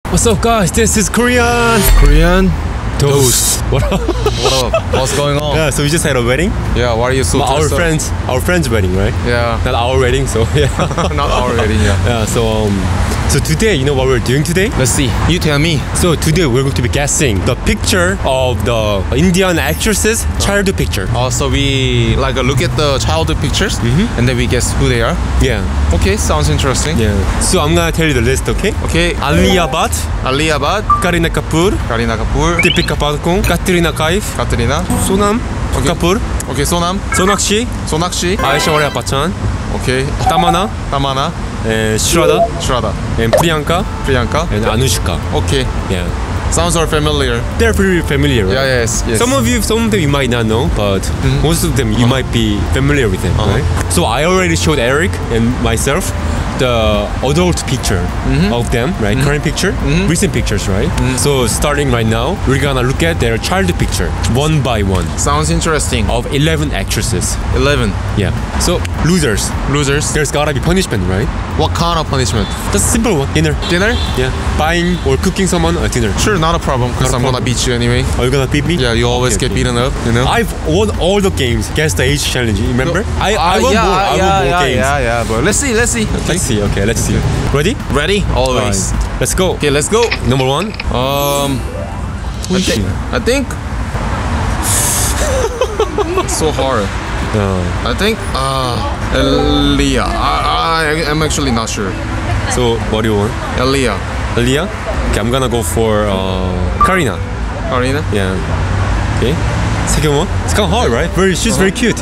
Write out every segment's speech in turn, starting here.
What's up, guys? This is Korean Toast. What up? What up? What's going on? Yeah, so we just had a wedding. Yeah, why are you so Our dressed up? friend's wedding, right? Yeah. Not our wedding, so yeah. Not our wedding, yeah. Yeah, so today, you know what we're doing today? Let's see. You tell me. So today we're going to be guessing the picture of the Indian actresses' childhood picture. So we look at the childhood pictures and then we guess who they are. Yeah. Okay, sounds interesting. Yeah. So I'm gonna tell you the list, okay? Okay. Alia Bhatt, Alia Bhatt, Kareena Kapoor, Kareena Kapoor, Deepika Padukone, Katrina Kaif, Katrina. Sonam Kapoor, Okay, Sonam, Sonakshi, Sonakshi. Aishwarya Bachchan, Okay. Tamana, Tamana, and Shraddha, Shraddha, and Priyanka, Priyanka. and Anushka. Okay. Yeah. Sounds all familiar. They're pretty familiar, right? Yeah, yes. Some of them you might not know, but most of them you might be familiar with them, right? So I already showed Eric and myself the adult picture of them, right? Current picture, recent pictures, right? So starting right now, we're gonna look at their childhood picture one by one Sounds interesting. of 11 actresses. 11. Yeah. So losers, Losers. there's gotta be punishment, right? What kind of punishment? Just simple one, dinner. Dinner? Yeah. Buying or cooking someone a dinner. Sure, not a problem because Not a I'm gonna problem. beat you anyway. Are you gonna beat me? Yeah, you always Okay, get okay. beaten up, you know? I've won all the games. Guess the age challenge. You remember? I won more. I won more games. Yeah, but let's see. Let's see. Okay, let's see. Ready? Ready? Always. Alright, let's go. Okay, let's go. Number one. I think it's so hard. I think Elia. I'm actually not sure. So what do you want? Elia. Alia? Okay, I'm gonna go for Karina. Karina? Yeah. Okay. Second one. It's kind of hard, right? She's very cute.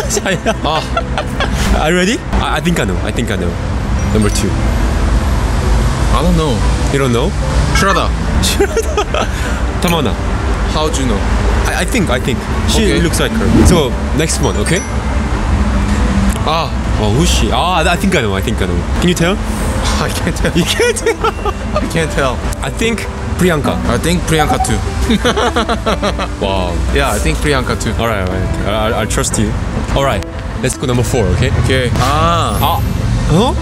Are you ready? I think I know. Number two. I don't know. You don't know? Shraddha. Tamana. How'd you know? I think. She Okay. looks like her. So next one, okay? Oh, who's she? I think I know. Can you tell? I can't tell. You can't tell. I can't tell. I think Priyanka. I think Priyanka too. Wow. Yeah, I think Priyanka too. All right. I'll trust you. All right. Let's go number 4, okay? Okay. Huh?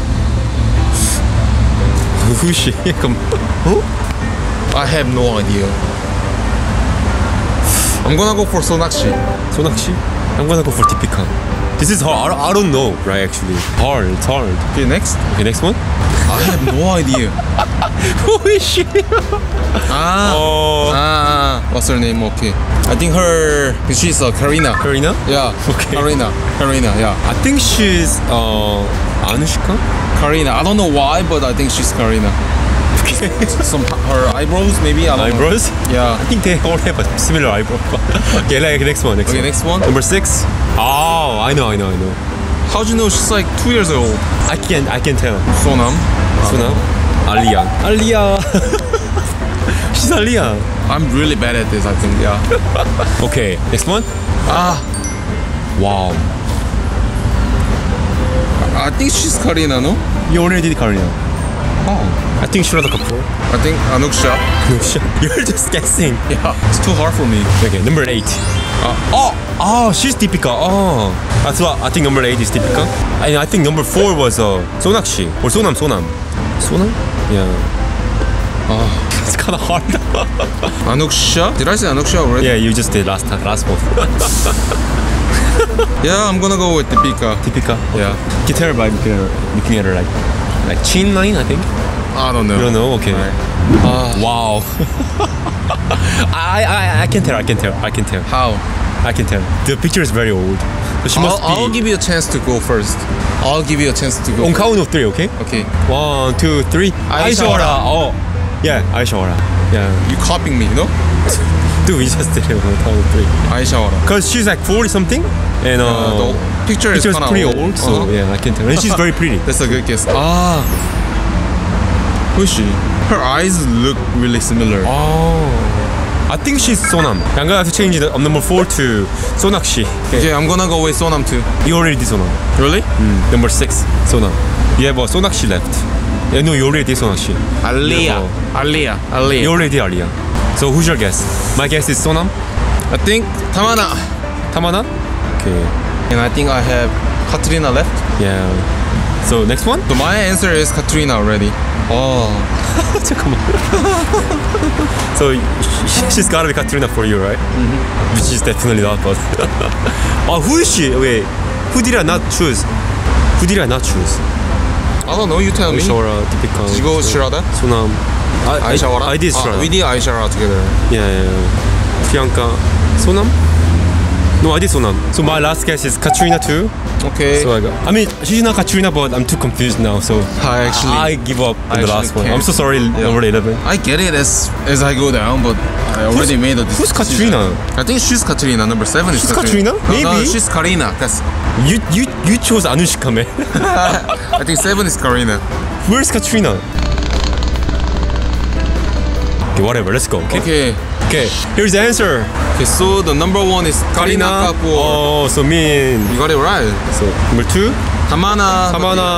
Who's she? Come. Who? I have no idea. I'm gonna go for Sonakshi. Sonakshi? I'm gonna go for Deepika. This is hard. I don't know, right? Actually, it's hard. Okay, next. Okay, next one. I have no idea. Who is she? What's her name? Okay. I think she's Karina. Karina? Yeah. Okay. Karina, yeah. I think she's Anushka. Karina. I don't know why, but I think she's Karina. Her eyebrows, maybe. I don't know. Eyebrows? Yeah. I think they all have a similar eyebrow. Okay, next one. Okay, next one. Number 6. Oh, I know. How'd you know she's like 2 years old? I can tell. Sonam. Alia. She's Alia. I'm really bad at this, I think. Yeah. Okay, next one. Wow. I think she's Karina, no? You already did Karina. Oh. I think Shraddha Kapoor. I think Anushka. You're just guessing. Yeah. It's too hard for me. Okay, number 8. She's Deepika. That's what I think. Number 8 is Deepika. And I think number 4 was Sonakshi or Sonam. Sonam? Yeah. It's kind of hard. Anushka? Did I say Anushka already? Yeah, you just did last one. Yeah, I'm gonna go with Deepika. Deepika. Yeah. You can tell by looking at her like chin line, I think. I don't know. You don't know? Okay. Wow. I can tell. How? I can tell. The picture is very old. So she must I'll be. give you a chance to go first. On count of 3, okay? Okay. 1, 2, 3. Aishwarya. Oh, yeah, Aishwarya. Yeah. You copying me, you know? Dude, we just did it on count of 3. Aishwarya. Cause she's like 40 something, and The picture is kinda pretty old, so yeah, I can tell. And she's very pretty. That's a good guess. Who is she? Her eyes look really similar. I think she's Sonam. I'm gonna have to change the number 4 to Sonakshi. Okay, I'm gonna go with Sonam too. You already did Sonam. Really? Number 6, Sonam. You have Sonakshi left. Yeah, no, you already did Sonakshi. Alia. You already did Alia. So who's your guess? My guess is Sonam. I think Tamana. Tamana? Okay. And I think I have Katrina left. Yeah. So next one? So my answer is Katrina already. Oh. 잠깐만. So she's gotta be Katrina for you, right? Which is definitely not. But who is she? Wait, who did I not choose? Who did I not choose? I don't know. You tell me. Aishwara, Deepika. 지고 Shraddha? Sonam. Aishwara? I did Shraddha. We did Aishwara together. Yeah. Priyanka. Sonam? No, I did Sonam. So my last guess is Katrina too. Okay. So I mean, she's not Katrina, but I'm too confused now. So I give up on the last one. I'm so sorry, number 11. I get it as I go down, but I already made a decision. Who's Katrina? I think she's Katrina. Number 7 is She's Katrina? Maybe. No, she's Karina. That's. You chose Anushka, man. I think 7 is Karina. Where's Katrina? Okay, whatever. Let's go. Okay. Here's the answer. Okay, so the number 1 is Karina Kapoor. Oh, so mean. You got it right. So number 2. Tamana.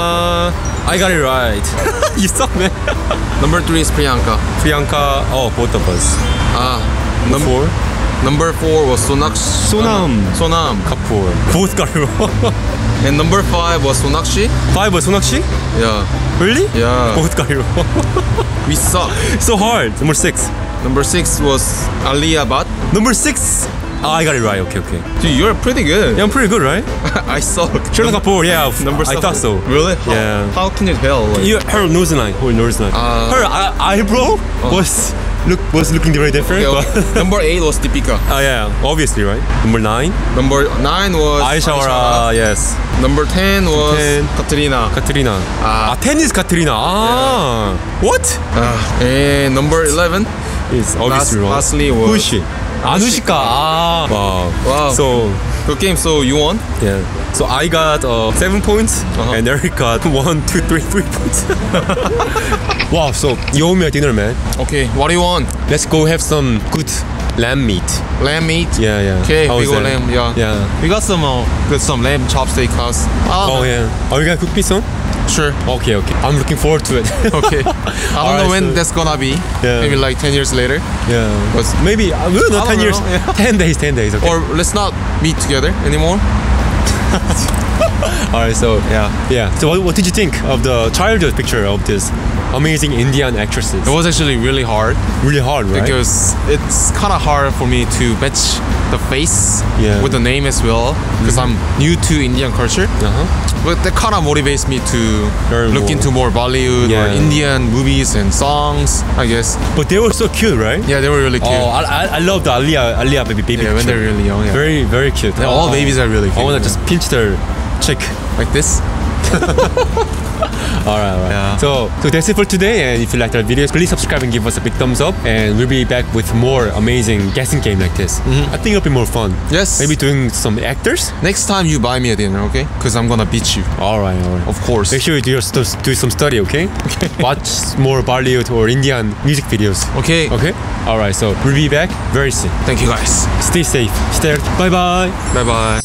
I got it right. You suck, man. Number 3 is Priyanka. Priyanka. Oh, both of us. Number 4. Number 4 was Sonam Kapoor. Both got it wrong. And number 5 was Sonakshi. 5 was Sonakshi? Yeah. Really? Yeah. Both got it wrong. We suck. So hard. Number 6. Number 6 was Alia Bhatt. Number 6. I got it right. Okay. Dude, you're pretty good. Yeah, I'm pretty good, right? I suck. Shraddha Kapoor, yeah. Number I 7. thought so. Really? Yeah. How can you tell? Like, Her nose line. Her eyebrow was looking very different. okay. But Number 8 was Deepika. yeah, obviously, right? Number 9. Number 9 was Aishwara, yes. Number 10 was 10. Katrina. 10 is Katrina. What? And number 11 Is obviously wrong. lastly was Who is she? Anushka. Wow. So good game. So you won. Yeah. So I got 7 points, and Eric got 1, 2, 3 points. Wow. So you owe me a dinner, man. Okay. What do you want? Let's go have some good lamb meat. Lamb meat. Yeah. Okay. How we is go that? lamb. Yeah. We got some lamb chop steakhouse. Oh yeah. Are you gonna cook me some? Sure. Okay. I'm looking forward to it. Okay. I don't know when that's gonna be. Yeah. Maybe like 10 years later. Yeah. But maybe not 10 years. Yeah. 10 days. Okay. Or let's not meet together anymore. Alright, so yeah. So what did you think of the childhood picture of this amazing Indian actresses? It was actually really hard. Really hard, right? Because it's kind of hard for me to match the face with the name as well. Because I'm new to Indian culture. But that kind of motivates me to look into more Bollywood or Indian movies and songs, I guess. But they were so cute, right? Yeah, they were really cute. Oh, I love the Alia baby Yeah, when they're really young. Yeah. Very, very cute. All babies are really cute. I wanna just pinch their cheek like this. Alright. Yeah. So that's it for today, and if you liked our videos, please subscribe and give us a big thumbs up, and we'll be back with more amazing guessing game like this. I think it'll be more fun. Yes. Maybe doing some actors. Next time you buy me a dinner, okay? Because I'm gonna beat you. Alright. Of course. Make sure you do some study, okay? Watch more Bollywood or Indian music videos. Okay. Alright, so we'll be back very soon. Thank you guys. Stay safe. Bye bye. Bye bye.